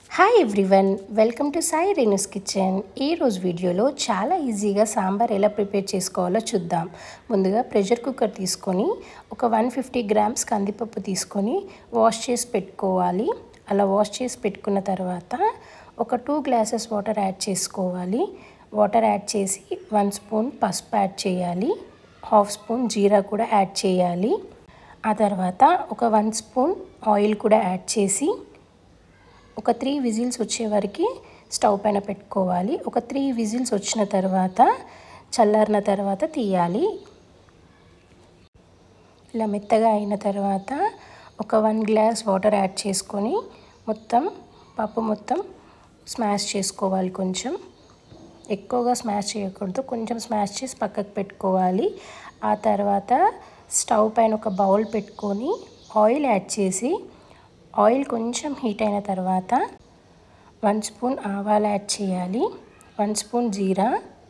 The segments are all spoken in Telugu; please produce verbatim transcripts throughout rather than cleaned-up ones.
Hi everyone, welcome to Sai Renu's kitchen. ఈరోజు వీడియోలో చాలా ఈజీగా సాంబార్ ఎలా ప్రిపేర్ చేసుకోవాలో చూద్దాం. ముందుగా ప్రెషర్ కుక్కర్ తీసుకొని ఒక వన్ ఫిఫ్టీ గ్రామ్స్ కందిపప్పు తీసుకొని వాష్ చేసి పెట్టుకోవాలి. అలా వాష్ చేసి పెట్టుకున్న తర్వాత ఒక టూ గ్లాసెస్ వాటర్ యాడ్ చేసుకోవాలి. వాటర్ యాడ్ చేసి వన్ స్పూన్ పసుపు యాడ్ చేయాలి. హాఫ్ స్పూన్ జీరా కూడా యాడ్ చేయాలి. ఆ తర్వాత ఒక వన్ స్పూన్ ఆయిల్ కూడా యాడ్ చేసి ఒక త్రీ విజిల్స్ వచ్చే వరకు స్టవ్ పైన పెట్టుకోవాలి. ఒక త్రీ విజిల్స్ వచ్చిన తర్వాత చల్లారిన తర్వాత తీయాలి. ఇలా మెత్తగా అయిన తర్వాత ఒక వన్ గ్లాస్ వాటర్ యాడ్ చేసుకొని మొత్తం పప్పు మొత్తం స్మాష్ చేసుకోవాలి. కొంచెం ఎక్కువగా స్మాష్ చేయకూడదు, కొంచెం స్మాష్ చేసి పక్కకు పెట్టుకోవాలి. ఆ తర్వాత స్టవ్ పైన ఒక బౌల్ పెట్టుకొని ఆయిల్ యాడ్ చేసి ఆయిల్ కొంచెం హీట్ అయిన తర్వాత వన్ స్పూన్ ఆవాలు యాడ్ చేయాలి, వన్ స్పూన్ జీరా,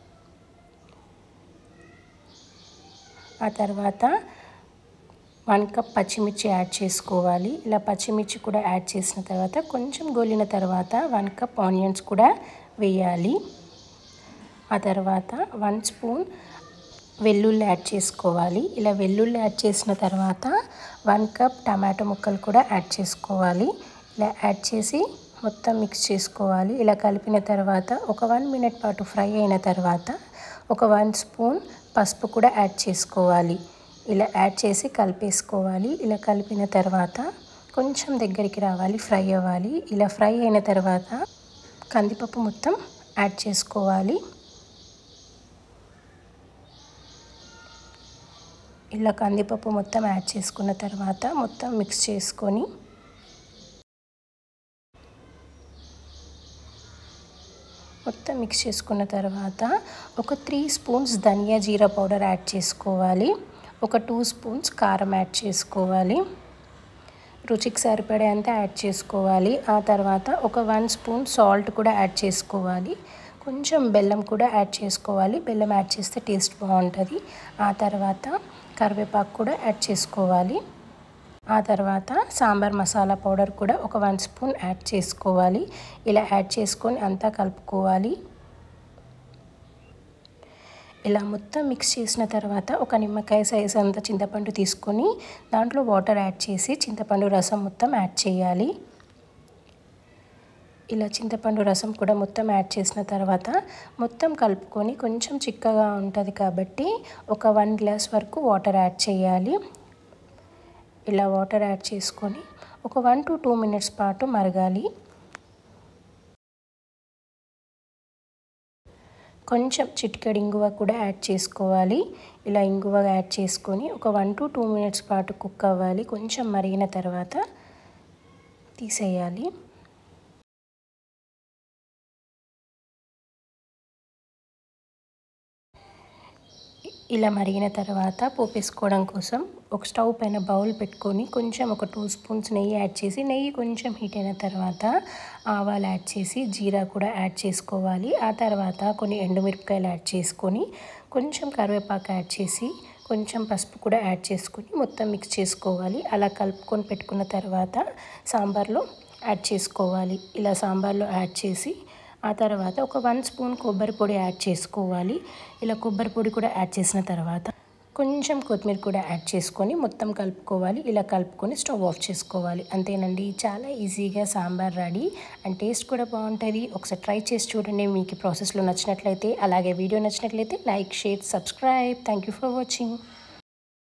ఆ తర్వాత వన్ కప్ పచ్చిమిర్చి యాడ్ చేసుకోవాలి. ఇలా పచ్చిమిర్చి కూడా యాడ్ చేసిన తర్వాత కొంచెం గోలిన తర్వాత వన్ కప్ ఆనియన్స్ కూడా వేయాలి. ఆ తర్వాత వన్ స్పూన్ వెల్లుల్లి యాడ్ చేసుకోవాలి. ఇలా వెల్లుల్లి యాడ్ చేసిన తర్వాత వన్ కప్ టమాటో ముక్కలు కూడా యాడ్ చేసుకోవాలి. ఇలా యాడ్ చేసి మొత్తం మిక్స్ చేసుకోవాలి. ఇలా కలిపిన తర్వాత ఒక వన్ మినిట్ పాటు ఫ్రై అయిన తర్వాత ఒక వన్ స్పూన్ పసుపు కూడా యాడ్ చేసుకోవాలి. ఇలా యాడ్ చేసి కలిపేసుకోవాలి. ఇలా కలిపిన తర్వాత కొంచెం దగ్గరికి రావాలి, ఫ్రై అవ్వాలి. ఇలా ఫ్రై అయిన తర్వాత కందిపప్పు మొత్తం యాడ్ చేసుకోవాలి. ఇలా కందిపప్పు మొత్తం యాడ్ చేసుకున్న తర్వాత మొత్తం మిక్స్ చేసుకొని మొత్తం మిక్స్ చేసుకున్న తర్వాత ఒక త్రీ స్పూన్స్ ధనియా జీరా పౌడర్ యాడ్ చేసుకోవాలి. ఒక టూ స్పూన్స్ కారం యాడ్ చేసుకోవాలి. రుచికి సరిపడేంత యాడ్ చేసుకోవాలి. ఆ తర్వాత ఒక వన్ స్పూన్ సాల్ట్ కూడా యాడ్ చేసుకోవాలి. కొంచెం బెల్లం కూడా యాడ్ చేసుకోవాలి. బెల్లం యాడ్ చేస్తే టేస్ట్ బాగుంటుంది. ఆ తర్వాత కరివేపాకు కూడా యాడ్ చేసుకోవాలి. ఆ తర్వాత సాంబార్ మసాలా పౌడర్ కూడా ఒక వన్ స్పూన్ యాడ్ చేసుకోవాలి. ఇలా యాడ్ చేసుకొని అంతా కలుపుకోవాలి. ఇలా మొత్తం మిక్స్ చేసిన తర్వాత ఒక నిమ్మకాయ సైజ్ అంత చింతపండు తీసుకొని దాంట్లో వాటర్ యాడ్ చేసి చింతపండు రసం మొత్తం యాడ్ చేయాలి. ఇలా చింతపండు రసం కూడా మొత్తం యాడ్ చేసిన తర్వాత మొత్తం కలుపుకొని కొంచెం చిక్కగా ఉంటుంది కాబట్టి ఒక వన్ గ్లాస్ వరకు వాటర్ యాడ్ చేయాలి. ఇలా వాటర్ యాడ్ చేసుకొని ఒక వన్ టు టూ మినిట్స్ పాటు మరగాలి. కొంచెం చిటికెడు ఇంగువ కూడా యాడ్ చేసుకోవాలి. ఇలా ఇంగువ యాడ్ చేసుకొని ఒక వన్ టు టూ మినిట్స్ పాటు కుక్ అవ్వాలి. కొంచెం మరిగిన తర్వాత తీసేయాలి. ఇలా మరిగిన తర్వాత పోపేసుకోవడం కోసం ఒక స్టవ్ పైన బౌల్ పెట్టుకొని కొంచెం ఒక టూ స్పూన్స్ నెయ్యి యాడ్ చేసి నెయ్యి కొంచెం హీట్ అయిన తర్వాత ఆవాలు యాడ్ చేసి జీరా కూడా యాడ్ చేసుకోవాలి. ఆ తర్వాత కొన్ని ఎండుమిరపకాయలు యాడ్ చేసుకొని కొంచెం కరివేపాకు యాడ్ చేసి కొంచెం పసుపు కూడా యాడ్ చేసుకొని మొత్తం మిక్స్ చేసుకోవాలి. అలా కలుపుకొని పెట్టుకున్న తర్వాత సాంబార్లో యాడ్ చేసుకోవాలి. ఇలా సాంబార్లో యాడ్ చేసి ఆ తర్వాత ఒక వన్ స్పూన్ కొబ్బరి పొడి యాడ్ చేసుకోవాలి. ఇలా కొబ్బరి పొడి కూడా యాడ్ చేసిన తర్వాత కొంచెం కొత్తిమీర కూడా యాడ్ చేసుకొని మొత్తం కలుపుకోవాలి. ఇలా కలుపుకొని స్టవ్ ఆఫ్ చేసుకోవాలి. అంతేనండి, చాలా ఈజీగా సాంబార్ రెడీ. అండ్ టేస్ట్ కూడా బాగుంటుంది. ఒకసారి ట్రై చేసి చూడండి. మీకు ప్రాసెస్లో నచ్చినట్లయితే, అలాగే వీడియో నచ్చినట్లయితే like, share, subscribe. Thank you for watching.